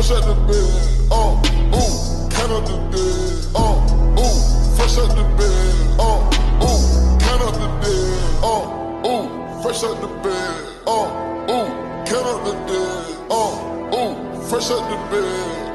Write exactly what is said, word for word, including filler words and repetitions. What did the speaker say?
fresh out the bed, uh, ooh, count up the dead, uh, ooh, fresh out the bed, uh, ooh, count up the dead, uh, ooh, fresh out the bed, uh, ooh, count up the dead, uh, ooh, fresh out the bed.